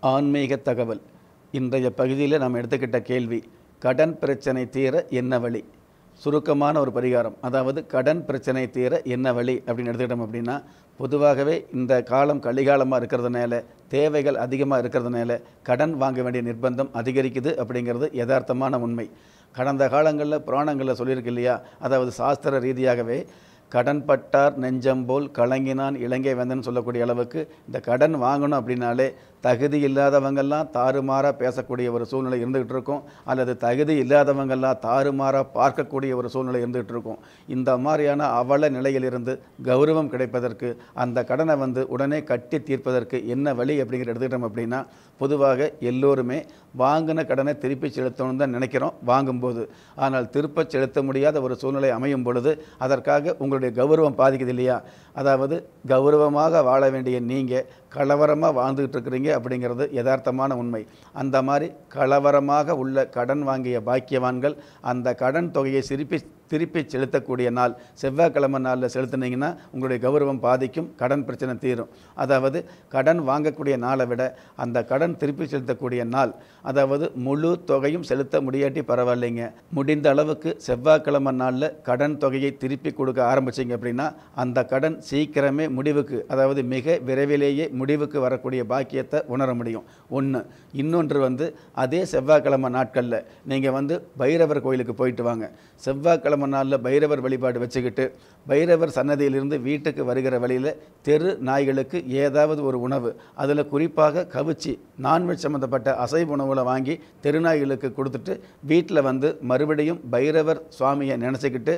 ஆன்மீக தகவல். இன்றைய பகுதியில் நாம் எடுத்துக்கிட்ட கேள்வி, கடன் பிரச்சனை தீர என்ன வழி? சுருக்கமான ஒரு பரிகாரம். அதாவது கடன் பிரச்சனை தீர என்ன வழி அப்படின்னு எடுத்துக்கிட்டோம் அப்படின்னா, பொதுவாகவே இந்த காலம் கலிகாலமாக இருக்கிறதுனால, தேவைகள் அதிகமாக இருக்கிறதுனால கடன் வாங்க வேண்டிய நிர்பந்தம் அதிகரிக்குது அப்படிங்கிறது யதார்த்தமான உண்மை. கடந்த காலங்களில் புராணங்களில் சொல்லியிருக்கு இல்லையா? அதாவது சாஸ்திர ரீதியாகவே கடன் பட்டார் நெஞ்சம்போல் கலங்கினான் இலங்கை வேந்தன் சொல்லக்கூடிய அளவுக்கு இந்த கடன் வாங்கணும் அப்படின்னாலே தகுதி இல்லாதவங்கெல்லாம் தாறுமாறாக பேசக்கூடிய ஒரு சூழ்நிலை இருந்துகிட்டு இருக்கும், அல்லது தகுதி இல்லாதவங்கெல்லாம் தாறுமாறாக பார்க்கக்கூடிய ஒரு சூழ்நிலை இருந்துகிட்டு இருக்கும். இந்த மாதிரியான அவல நிலையிலிருந்து கௌரவம் கிடைப்பதற்கு, அந்த கடனை உடனே கட்டி தீர்ப்பதற்கு என்ன வழி அப்படிங்கிற எடுத்துக்கிட்டோம் அப்படின்னா, பொதுவாக எல்லோருமே வாங்கின கடனை திருப்பி செலுத்தணும்னு தான் நினைக்கிறோம் வாங்கும்போது. ஆனால் திருப்ப செலுத்த முடியாத ஒரு சூழ்நிலை அமையும் பொழுது அதற்காக உங்களுடைய கௌரவம் பாதிக்குது இல்லையா? அதாவது கௌரவமாக வாழ வேண்டிய நீங்கள் கலவரமாக வாழ்ந்துகிட்டு இருக்கிறீங்க அப்படிங்கிறது யதார்த்தமான உண்மை. அந்த மாதிரி கலவரமாக உள்ள கடன் வாங்கிய பாக்கியவான்கள் அந்த கடன் தொகையை திருப்பி செலுத்தக்கூடிய நாள் செவ்வாய்க்கிழமை நாளில் செலுத்தினீங்கன்னா உங்களுடைய கௌரவம் பாதிக்கும், கடன் பிரச்சனை தீரும். அதாவது கடன் வாங்கக்கூடிய நாளை விட அந்த கடன் திருப்பி செலுத்தக்கூடிய நாள், அதாவது முழு தொகையும் செலுத்த முடியாட்டி பரவாயில்லைங்க, முடிந்த அளவுக்கு செவ்வாய்க்கிழமை நாளில் கடன் தொகையை திருப்பி கொடுக்க ஆரம்பிச்சிங்க அப்படின்னா அந்த கடன் சீக்கிரமே முடிவுக்கு, அதாவது மிக விரைவிலேயே முடிவுக்கு வரக்கூடிய பாக்கியத்தை உணர முடியும். ஒன்று. இன்னொன்று அதே செவ்வாய்க்கிழமை நாட்களில் நீங்கள் பைரவர் கோயிலுக்கு போயிட்டு வாங்க. செவ்வாய்க்கிழமை நாளில் பைரவர் வழிபாடு வச்சுக்கிட்டு பைரவர் சன்னதியிலிருந்து வீட்டுக்கு வருகிற வழியில் தெரு நாய்களுக்கு ஏதாவது ஒரு உணவு, அதில் குறிப்பாக கவிச்சி நான்வெஜ் சம்மந்தப்பட்ட அசைவ உணவுகளை வாங்கி தெருநாய்களுக்கு கொடுத்துட்டு வீட்டில் மறுபடியும் பைரவர் சுவாமியை நினச்சிக்கிட்டு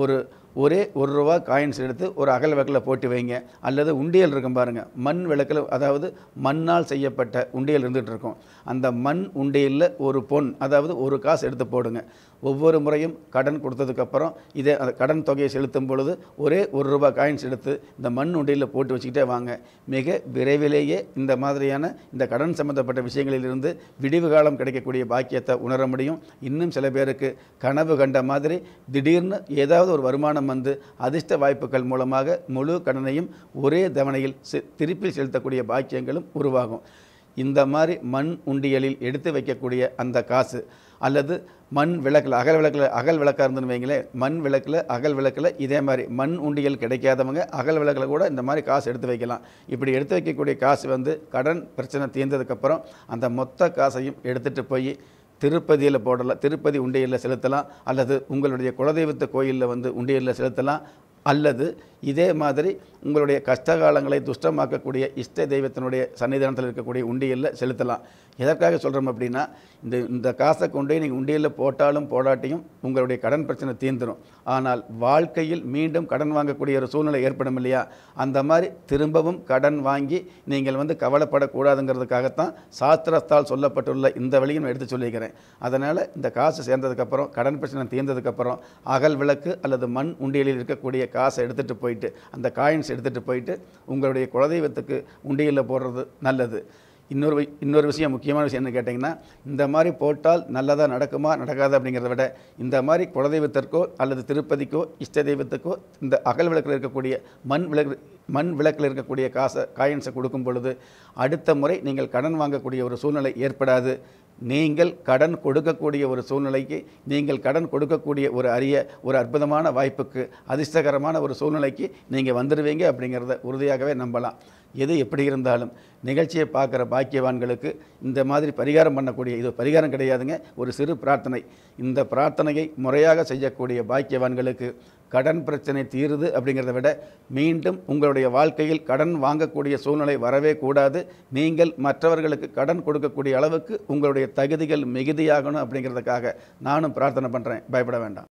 ஒரே ₹1 காயின்ஸ் எடுத்து ஒரு அகல் விளக்கில் போட்டு வைங்க. அல்லது உண்டியல் இருக்கும் பாருங்கள், மண் விளக்கில், அதாவது மண்ணால் செய்யப்பட்ட உண்டியல் இருந்துகிட்டு இருக்கும். அந்த மண் உண்டியலில் ஒரு பொன், அதாவது ஒரு காசு எடுத்து போடுங்க. ஒவ்வொரு முறையும் கடன் கொடுத்ததுக்கப்புறம் கடன் தொகையை செலுத்தும் பொழுது ஒரே ₹1 காயின்ஸ் எடுத்து இந்த மண் உண்டியலில் போட்டு வச்சுக்கிட்டே வாங்க. மிக விரைவிலேயே இந்த மாதிரியான இந்த கடன் சம்பந்தப்பட்ட விஷயங்களிலிருந்து விடிவு காலம் கிடைக்கக்கூடிய பாக்கியத்தை உணர முடியும். இன்னும் சில பேருக்கு கனவு கண்ட மாதிரி திடீர்னு ஏதாவது ஒரு வருமானம் அதிர்ஷ்ட வாய்ப்புகள் மூலமாக முழு கடனையும் ஒரே தவணையில் திருப்பி செலுத்தக்கூடிய பாக்கியங்களும் உருவாகும். இந்த மாதிரி மண் உண்டியலில் எடுத்து வைக்கக்கூடிய அந்த காசு, அல்லது மண் விளக்கில் அகல் விளக்காக இருந்துன்னு வைங்களேன், மண் விளக்கில் அகல் விளக்கில் இதே மாதிரி மண் உண்டியல் கிடைக்காதவங்க அகல் விளக்கில் கூட இந்த மாதிரி காசு எடுத்து வைக்கலாம். இப்படி எடுத்து வைக்கக்கூடிய காசு கடன் பிரச்சனை தீர்ந்ததுக்கப்புறம் அந்த மொத்த காசையும் எடுத்துகிட்டு போய் திருப்பதியில் போடலாம், திருப்பதி உண்டியலில் செலுத்தலாம், அல்லது உங்களுடைய குலதெய்வத்து கோயிலில் உண்டியலில் செலுத்தலாம், அல்லது இதே மாதிரி உங்களுடைய கஷ்டகாலங்களை துஷ்டமாக்கக்கூடிய இஷ்ட தெய்வத்தினுடைய சன்னிதானத்தில் இருக்கக்கூடிய உண்டியலில் செலுத்தலாம். எதற்காக சொல்கிறோம் அப்படின்னா, இந்த காசை கொண்டு நீங்கள் உண்டியலில் போட்டாலும் போடாட்டியும் உங்களுடைய கடன் பிரச்சனை தீர்ந்துடும். ஆனால் வாழ்க்கையில் மீண்டும் கடன் வாங்கக்கூடிய ஒரு சூழ்நிலை ஏற்படும் இல்லையா? அந்த மாதிரி திரும்பவும் கடன் வாங்கி நீங்கள் கவலைப்படக்கூடாதுங்கிறதுக்காகத்தான் சாஸ்திரத்தால் சொல்லப்பட்டுள்ள இந்த வழியும் எடுத்து சொல்லிக்கிறேன். அதனால் இந்த காசு சேர்ந்ததுக்கப்புறம், கடன் பிரச்சனை தீர்ந்ததுக்கப்புறம் அகல் விளக்கு அல்லது மண் உண்டியலில் இருக்கக்கூடிய காசை எடுத்துகிட்டு போயிட்டு, அந்த காயின்ஸ் எடுத்துகிட்டு போயிட்டு உங்களுடைய குலதெய்வத்துக்கு உண்டியலில் போடுறது நல்லது. இன்னொரு விஷயம், முக்கியமான விஷயம் என்ன கேட்டிங்கன்னா, இந்த மாதிரி போட்டால் நல்லதாக நடக்குமா நடக்காது அப்படிங்கிறத விட, இந்த மாதிரி குலதெய்வத்திற்கோ அல்லது திருப்பதிக்கோ இஷ்ட தெய்வத்துக்கோ இந்த அகல் விளக்கில் இருக்கக்கூடிய மண் விளக்கில் இருக்கக்கூடிய காயின்ஸை கொடுக்கும் பொழுது அடுத்த முறை நீங்கள் கடன் வாங்கக்கூடிய ஒரு சூழ்நிலை ஏற்படாது. நீங்கள் கடன் கொடுக்கக்கூடிய ஒரு சூழ்நிலைக்கு, நீங்கள் கடன் கொடுக்கக்கூடிய ஒரு அற்புதமான வாய்ப்புக்கு, அதிர்ஷ்டகரமான ஒரு சூழ்நிலைக்கு நீங்கள் வந்துடுவீங்க அப்படிங்கிறத உறுதியாகவே நம்பலாம். எது எப்படி இருந்தாலும் நிகழ்ச்சியை பார்க்குற பாக்கியவான்களுக்கு இந்த மாதிரி பரிகாரம் பண்ணக்கூடிய, இது பரிகாரம் கிடையாதுங்க, ஒரு சிறு பிரார்த்தனை. இந்த பிரார்த்தனையை முறையாக செய்யக்கூடிய பாக்கியவான்களுக்கு கடன் பிரச்சனை தீருது அப்படிங்கிறத விட மீண்டும் உங்களுடைய வாழ்க்கையில் கடன் வாங்கக்கூடிய சூழ்நிலை வரவே கூடாது. நீங்கள் மற்றவர்களுக்கு கடன் கொடுக்கக்கூடிய அளவுக்கு உங்களுடைய தகுதிகள் மிகுதியாகணும் அப்படிங்கிறதுக்காக நானும் பிரார்த்தனை பண்ணுறேன். பயப்பட வேண்டாம்.